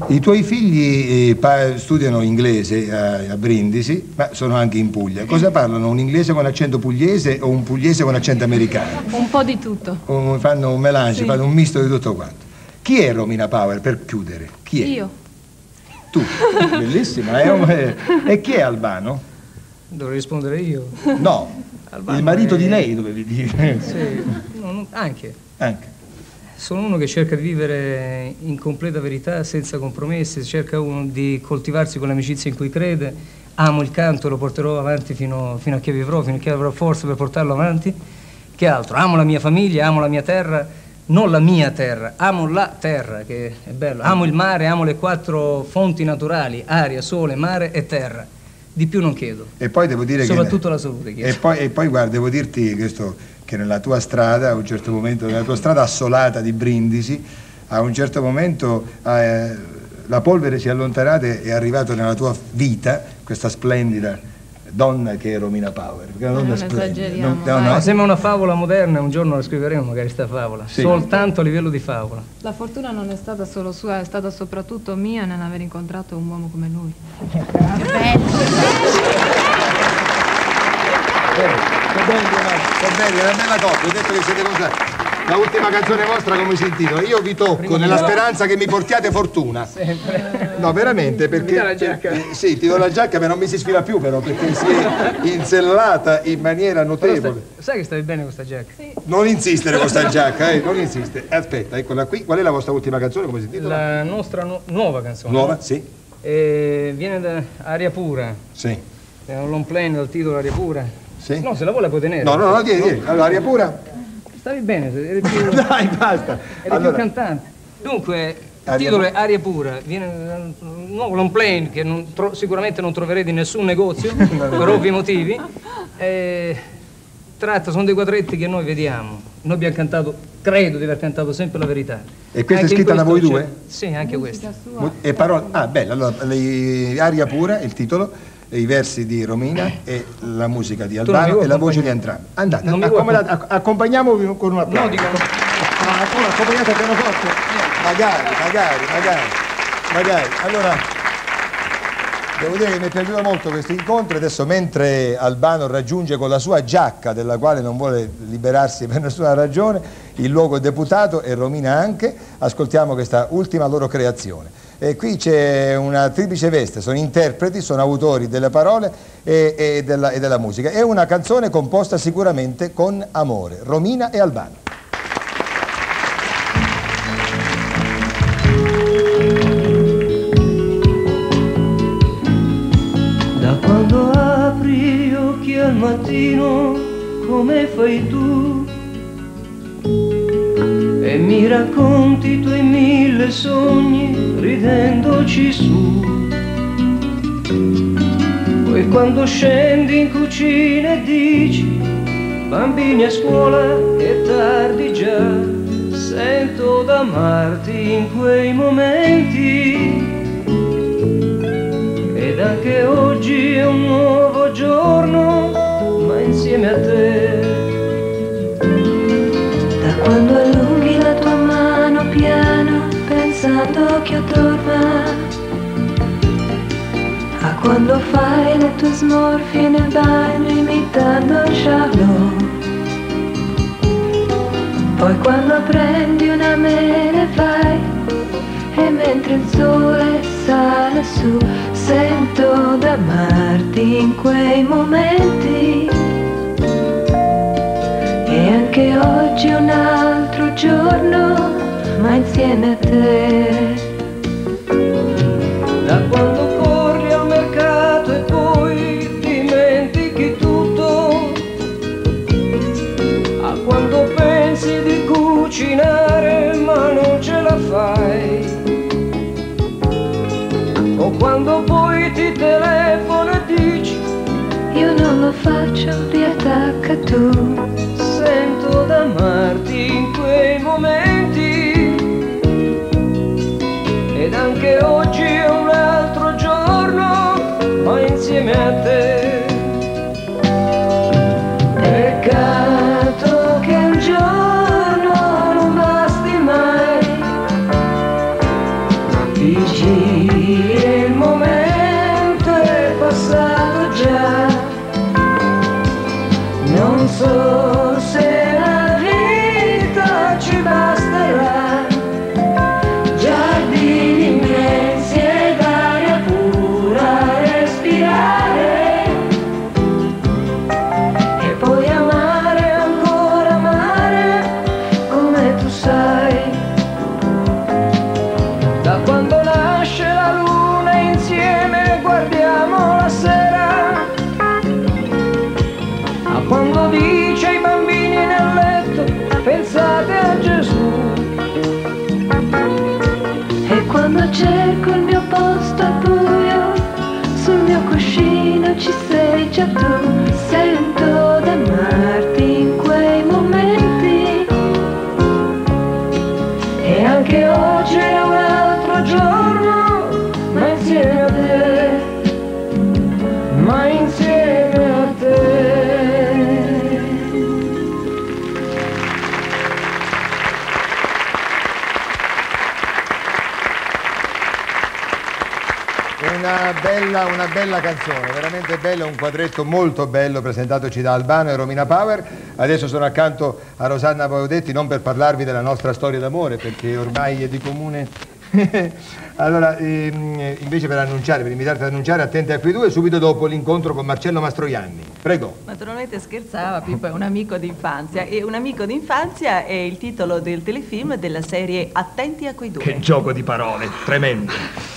I tuoi figli studiano inglese a Brindisi, ma sono anche in Puglia. Cosa parlano? Un inglese con accento pugliese o un pugliese con accento americano? Un po' di tutto. Fanno un melange, Sì. fanno un misto di tutto quanto. Chi è Romina Power, per chiudere? Chi è? Io. Tu, bellissima. E chi è Albano? Dovrei rispondere io. No, Albano il marito è... di lei dovevi dire. Sì, anche. Anche. Sono uno che cerca di vivere in completa verità, senza compromessi, cerca uno di coltivarsi con l'amicizia in cui crede. Amo il canto, lo porterò avanti fino a che vivrò, fino a che avrò forza per portarlo avanti. Che altro? Amo la mia famiglia, amo la mia terra, non la mia terra, amo la terra, che è bello. Amo il mare, amo le 4 fonti naturali, aria, sole, mare e terra. Di più non chiedo. E poi devo dire soprattutto la salute chiedo. E poi guarda, devo dirti che nella tua strada, a un certo momento, nella tua strada assolata di Brindisi, a un certo momento la polvere si è allontanata e è arrivata nella tua vita questa splendida donna che è Romina Power. Perché è una donna splendida. No, sembra una favola moderna, un giorno la scriveremo magari sta favola, sì. Soltanto a livello di favola. La fortuna non è stata solo sua, è stata soprattutto mia nell'aver incontrato un uomo come lui. Che bello, è una bella coppia, ho detto che siete cosa. La ultima canzone vostra come si intitola? Io vi tocco nella speranza che mi portiate fortuna. No, veramente, perché... Mi dà la giacca? Sì, ti do la giacca, ma non mi si sfila più però, perché si è insellata in maniera notevole. Sai che stavi bene questa giacca? Sì. Non insistere con questa giacca, non insistere. Aspetta, eccola qui. Qual è la vostra ultima canzone, come si intitola? La nostra nuova canzone. Nuova, sì. Viene da Aria Pura. Sì. È un long plane dal titolo Aria Pura. Sì. No, se la vuole la puoi tenere. No, tieni. Allora, Aria Pura. Stavi bene, eri più... Dai, basta. Eri più cantante. Dunque, il titolo è Aria Pura, viene da un nuovo long plane che sicuramente non troverete in nessun negozio, per ovvi motivi. Sono dei quadretti che noi vediamo. Noi abbiamo cantato, credo di aver cantato sempre la verità. E questa è scritta da voi due? Sì, anche questa. E parole... Ah, bella, allora, Aria Pura è il titolo, i versi di Romina e la musica di Albano e la voce di entrambi. Andate, accompagniamovi con un applauso. No, dico... accompagnate al pianoforte? Magari. Allora, devo dire che mi è piaciuto molto questo incontro. Adesso, mentre Albano raggiunge con la sua giacca, della quale non vuole liberarsi per nessuna ragione, il luogo deputato e Romina anche, ascoltiamo questa ultima loro creazione. E qui c'è una triplice veste, sono interpreti, sono autori delle parole e della musica. È una canzone composta sicuramente con amore, Romina e Albano. Da quando apri gli occhi al mattino, come fai tu, e mi racconti i tuoi 1000 sogni ridendoci su. Poi quando scendi in cucina e dici bambini a scuola è tardi già, sento d'amarti in quei momenti. Ed anche oggi è un nuovo giorno, ma insieme a te. Da quando allunghi la tua mano piano, pensando che io dorma, a quando fai le tue smorfie nel bagno imitando Charlot. Poi quando prendi una mela e vai, e mentre il sole sale su, sento d'amarti in quei momenti. E anche oggi è un altro giorno, ma insieme a te. Da quando corri al mercato e poi dimentichi tutto, a quando pensi di cucinare ma non ce la fai, o quando poi ti telefono e dici io non lo faccio, riattacca tu. Sento d'amarti in quei momenti. Ed anche oggi è un altro giorno, ma insieme a te. Peccato che un giorno non basti mai, vicino il momento è passato già, non so se la vita ci basterà, giardini immensi ed aria pura respirare, e poi amare, ancora amare, come tu sai. Da quando nasce la luna insieme guardiamo la sera, a quando dice ai bambini nel letto pensate a Gesù, E quando cerco il mio posto al buio, sul mio cuscino ci sei già tu. Sento d'amarti in quei momenti, e anche oggi è un altro giorno, ma insieme a te, ma insieme a te. Una bella canzone, veramente bella, un quadretto molto bello presentatoci da Albano e Romina Power. Adesso sono accanto a Rosanna Baudetti, non per parlarvi della nostra storia d'amore, perché ormai è di comune. Allora, invece per invitarti ad annunciare Attenti a quei due, subito dopo l'incontro con Marcello Mastroianni. Prego. Naturalmente scherzava, Pippo è un amico d'infanzia, e Un amico d'infanzia è il titolo del telefilm della serie Attenti a quei due. Che gioco di parole, tremendo.